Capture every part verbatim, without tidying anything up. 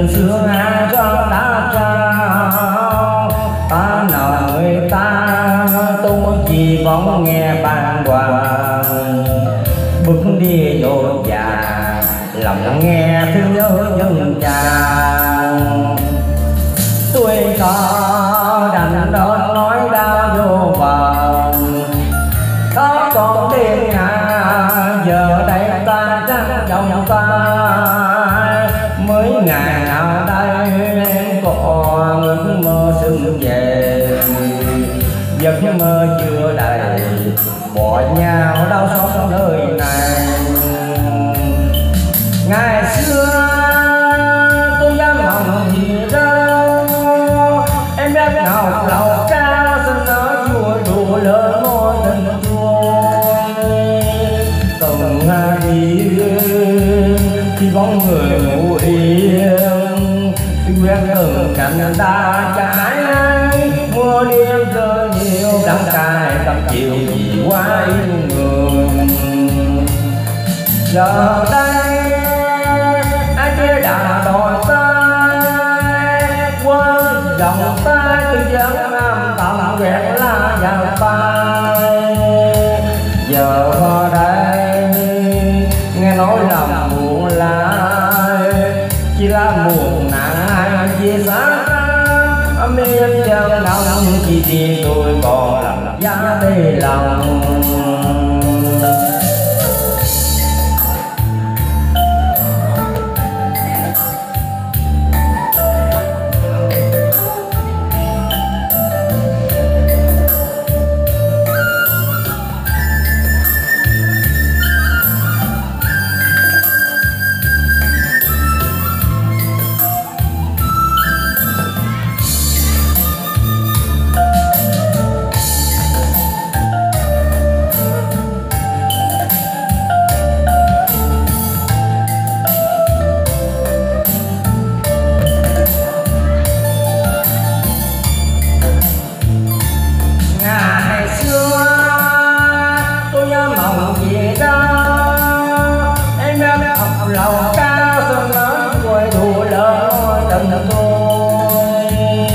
tình xưa ai cho đã trao ta nợ người ta tôi chỉ bóng nghe bàng hoàng bước đi dội vàng lòng nghe thương nhớ dân chàng tôi có đành đó nói đau vô vàng có còn tiếng nhà giờ đây ta trắng trong tay mới ngày nào đây em còn ước mơ sương về giấc mơ chưa đầy bỏ nhau đau xót nơi này ngày xưa tôi dám lòng gì đâu em đã ngọc lòng ca xin nói vui đùa lớn môi tình chuông từng ngày khi bóng người ngủ yên quen từng cạnh ta trái mưa đêm rơi nhiều đắng cay tâm chiều vì quá yêu người giờ đây ai kia đã đòi tay quên dòng tay từ giấc nam tạm ghét la và bay giờ ở đây nghe nói lòng buồn lại chỉ là buồn nặng chia xa miên chân lòng chỉ vì tôi còn làm giá tê lòng lòng ca sơn nói quay đùa lỡ tình tôi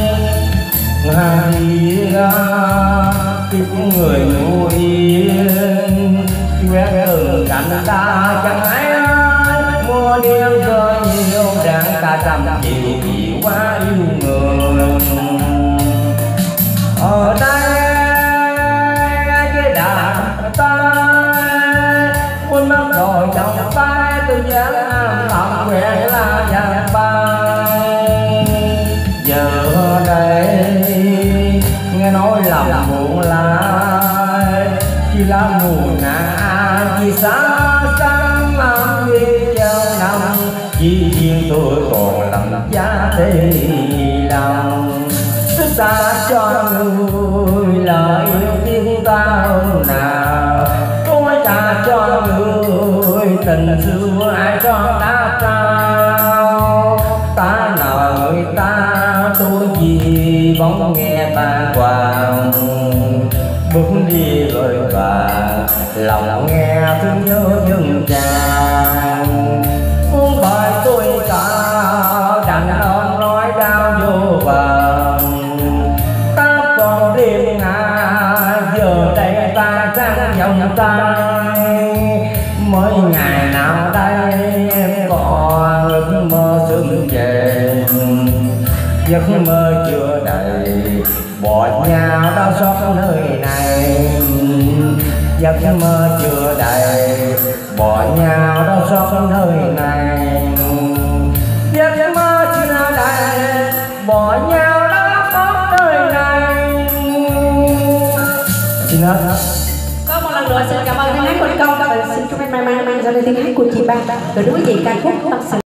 ngày ra tìm người ngủ yên quét từng cạnh ta chẳng ai ai mùa đêm rơi nhiều đàn ca trăm chiều vì quá yêu người ở đây cái đàn tay quên mất rồi trong tay tôi dám lòng nguyện là nhà bay giờ đây nghe nói lòng buồn lại chỉ là mùa ngã vì xa xăm làm đi chờ năm chỉ riêng tôi còn làm giá thế lòng tôi ta cho người lời yêu tiếng ta hôm nào tôi ta cho người tình xưa ai cho ta trao ta nợ người ta tôi vì bóng nghe bàng hoàng bước đi vội vàng lòng nghe thương nhớ dân chàng muốn bài tôi cả đàn ông nói đau vô vàng ta còn đêm ngà giờ đây ta trắng vòng tay mỗi ngày nào đây em còn ước mơ sương về giấc mơ chưa đầy bỏ nhau đau xót nơi này giấc mơ chưa đầy bỏ nhau đau xót nơi này giấc mơ chưa đầy bỏ nhau đau xót nơi này. Xin hết. Có một lần nữa xin cảm ơn tiếng hát của công và xin chúc em may mắn mang ra đây tiếng hát của chị Ba. Rồi đúng quý vị ca khúc tâm sự.